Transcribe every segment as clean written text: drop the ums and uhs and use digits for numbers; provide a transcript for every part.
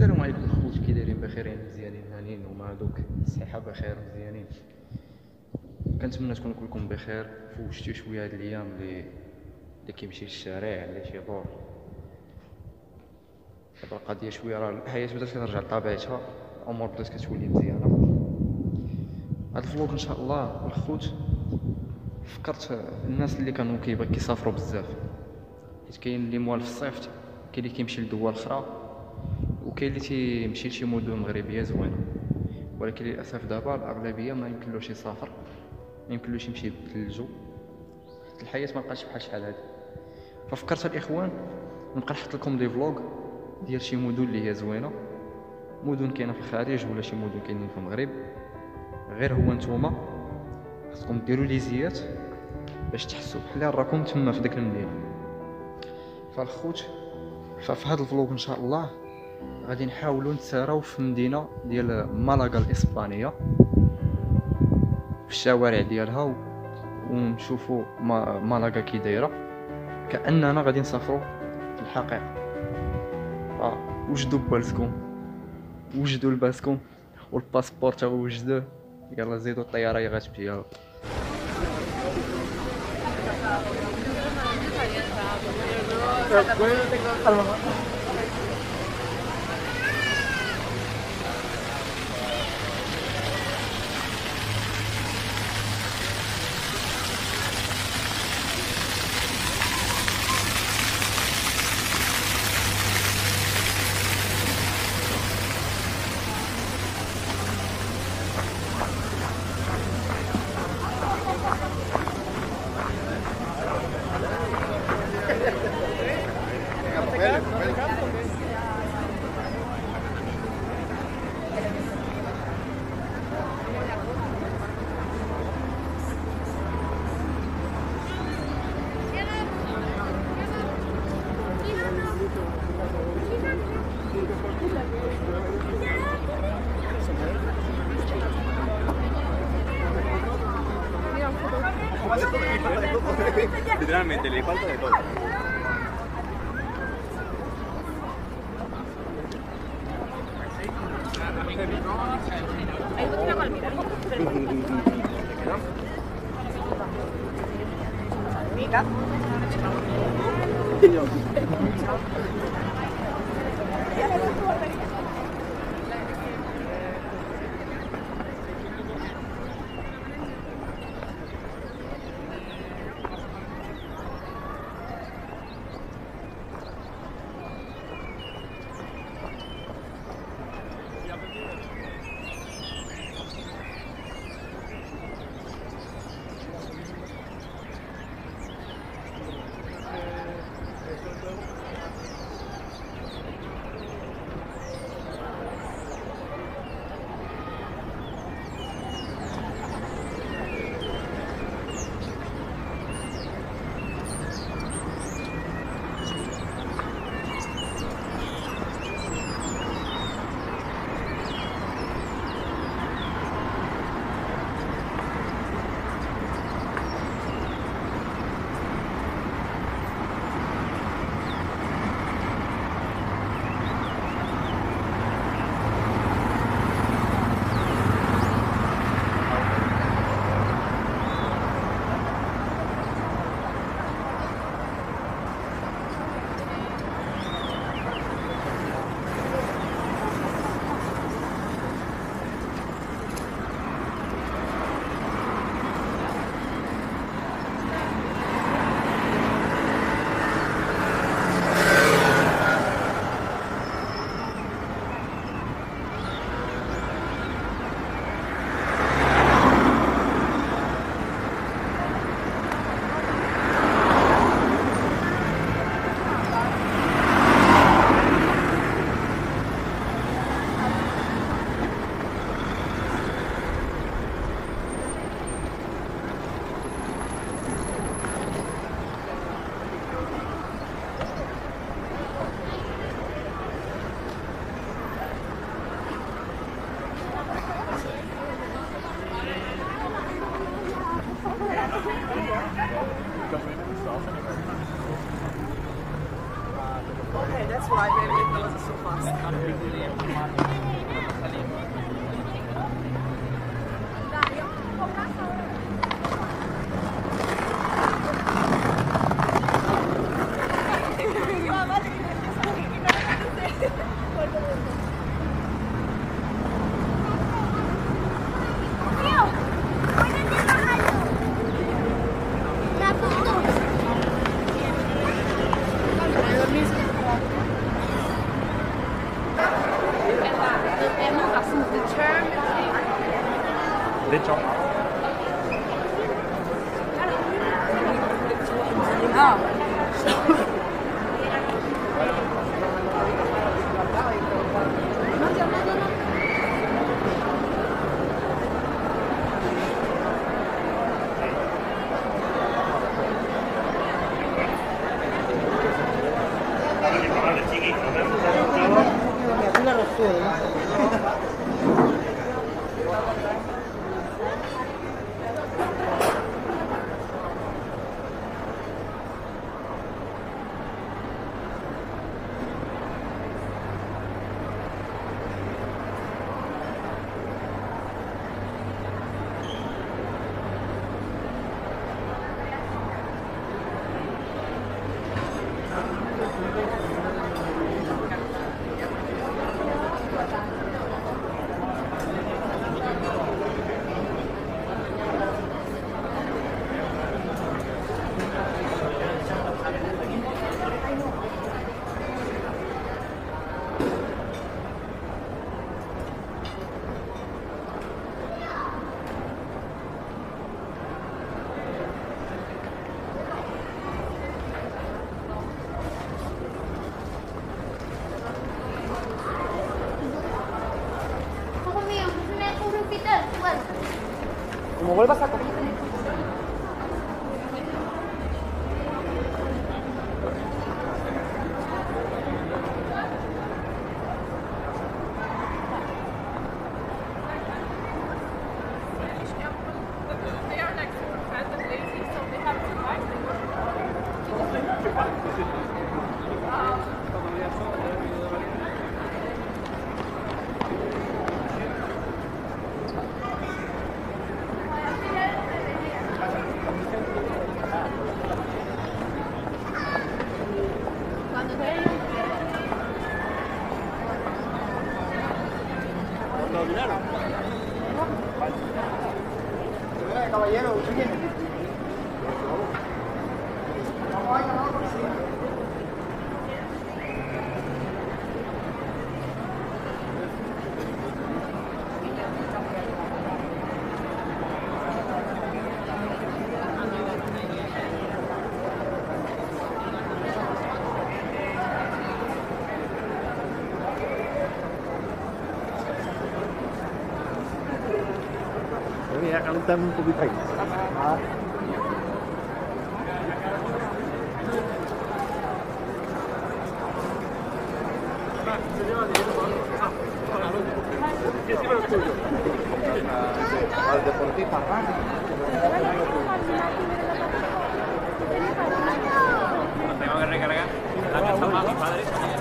السلام عليكم الخوت، كي دايرين؟ بخير مزيانين هانيين ومع دوك الصحة بخير مزيانين. كنتمنى تكونوا كلكم بخير. فوجتوا شويه هاد الايام اللي كيمشي للشارع اللي تيدور. دابا القضيه شويه، راه الحياه بدات كترجع لطبيعتها، الامور بدات كتولي مزيانه. هاد الفلوق ان شاء الله الخوت فكرت الناس اللي كانوا كيسافروا بزاف، حيت كاين اللي موالف الصيف، كاين اللي كيمشي لدول اخرى، وكاين اللي تيمشي لشي مدن مغربيه زوينه. ولكن للاسف دابا الاغلبيه ما يمكنلوش يسافر، ما يمكنلوش يمشي يبدل الجو، حيت الحياه ما بقاتش بحال شحال هادي. ففكرت الاخوان نبقى نحط لكم دي فلوغ ديال شي مدن اللي هي زوينه، مدن كاينه في الخارج ولا شي مدن كاينين في المغرب. غير هو نتوما خاصكم ديروا ليزيات باش تحسوا بحال راكم تما في ديك المدينه. فالخوت ففي هذا الفلوق ان شاء الله غادي نحاولوا نتساراو في مدينه ديال مالاغا الاسبانيه، في الشوارع ديالها، ونشوفوا مالاغا كي دايره، كاننا غادي نسافروا في الحقيقه. وجدوا بالكم، وجدوا لباسكم، والباسبور تا هو وجدوه. يلا زيدوا الطياره هي غتمشي. يلا literalmente le falta de todo. Okay, that's why maybe it was so fast. De hecho. Como vuelvas a comer. Caballero, ¿usted quién es? Ya calentan un poquito ahí. Al deportista Tengo que recargar. La casa más, mi padre.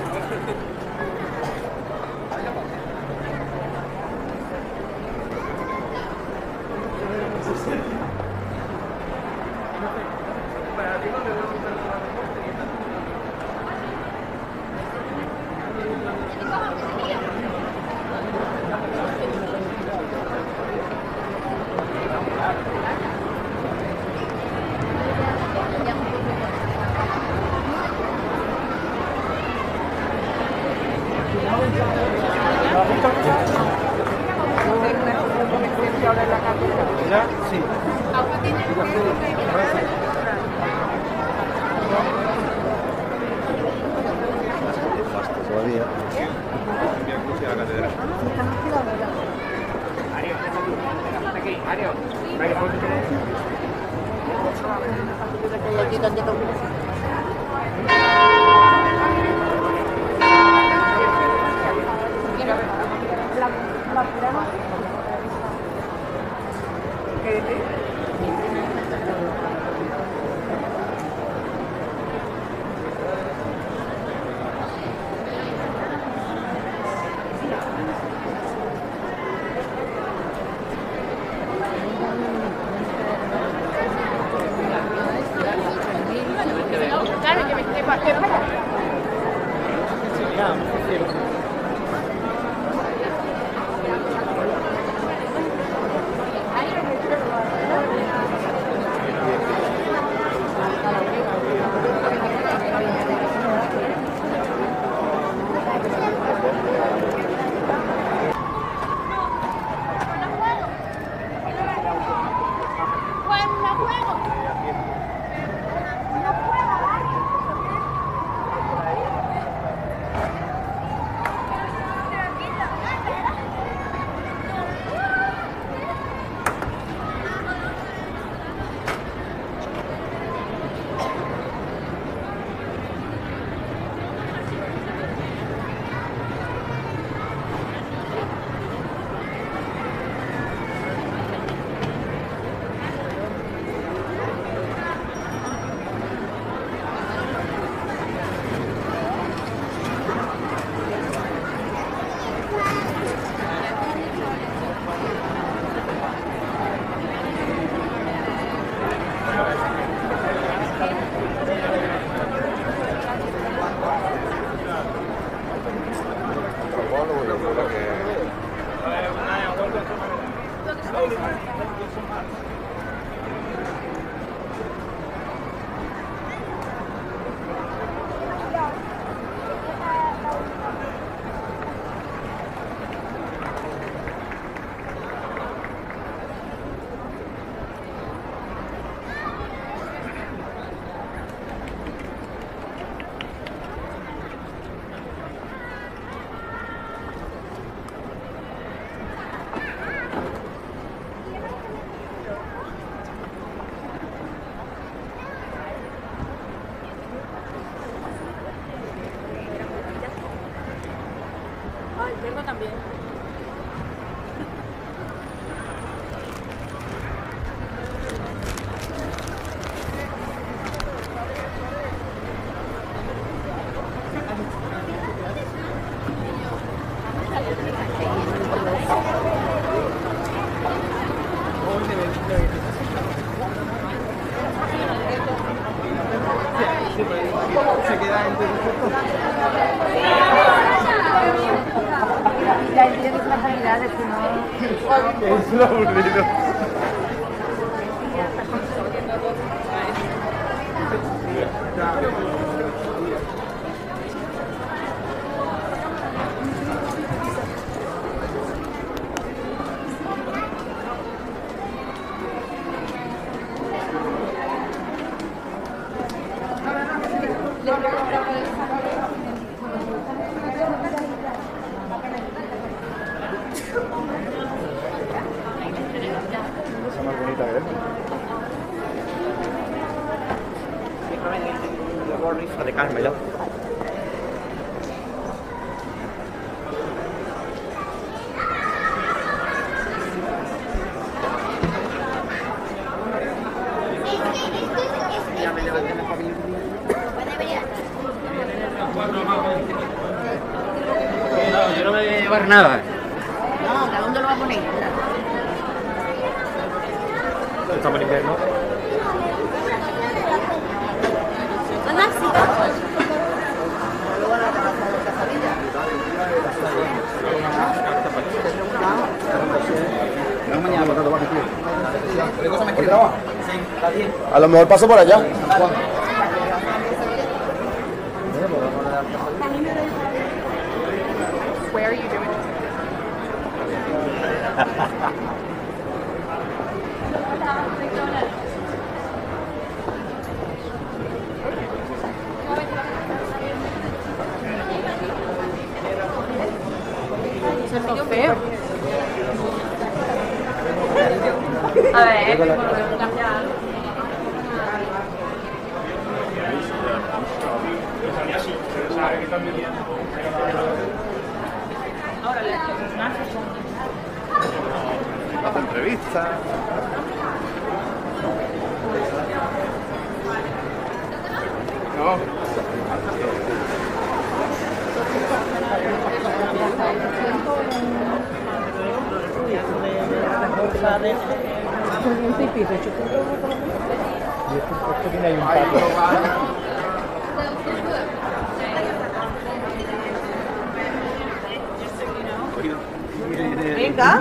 ¿Ya? Sí. Todavía. Claro, que me esté para que vaya. Ya, Ay, tengo también. Se queda entre Ya tienes las habilidades, si no... es lo aburrido. Esa más bonita que es. De Carmelo. Ya me levanté la familia. No, yo no me voy a llevar nada. No, ¿a dónde lo va a poner? Estamos en invierno. A lo mejor paso por allá. Where are you doing? Eso es lo feo. A ver, Las entrevistas. No. venga.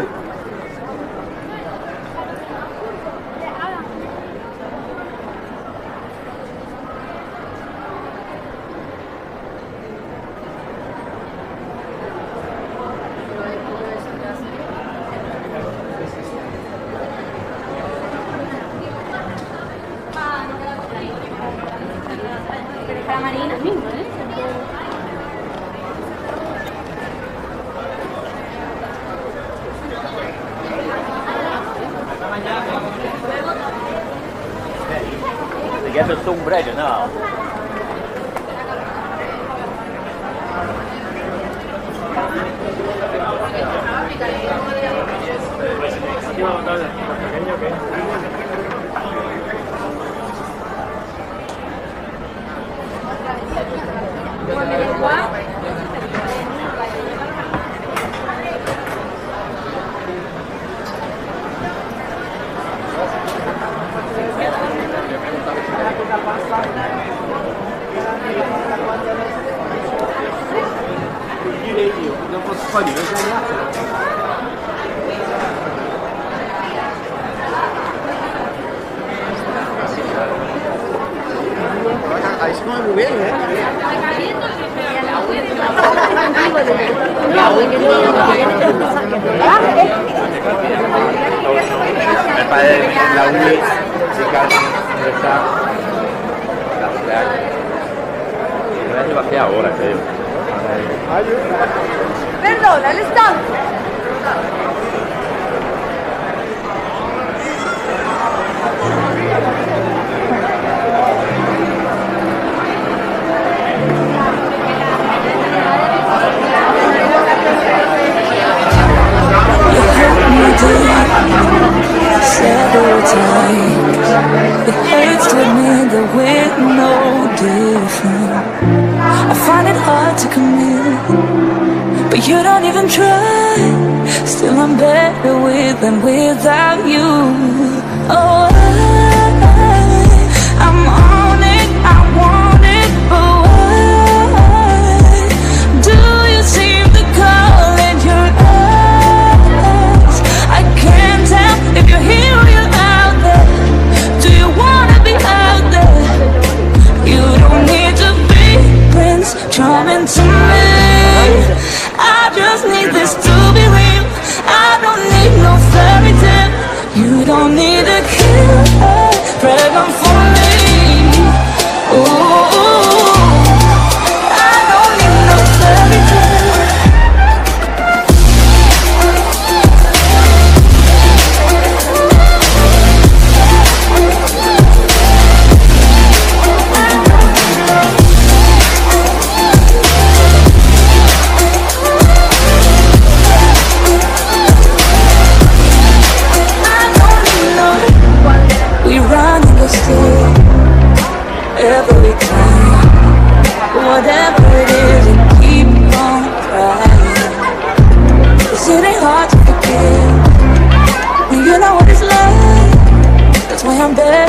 Para Marina mismo, ¿eh? Te quedas el sombrero, no. Non posso fare, non c'è niente. Ahí se come muy bien, ¿eh? El padre de la uni, chicas, está. La lleva hacia ahora, creo. Perdona, el stand. Several times it hurts to admit that we're no different. I find it hard to commit, but you don't even try. Still I'm better with than without you. Oh, I'm on it, I want it, but why do you seem to call it your eyes? I can't tell if you're here or you're out there. Do you wanna be out there? You don't need to be Prince Charming to me. I just need this to be real. I don't need no fairy tale. You don't need a killer pregnant for me. Ooh, I don't need no fairy tale. We run in the street every time. Whatever it is, we keep on trying. 'Cause it ain't hard to forgive when you know what it's like. That's why I'm better.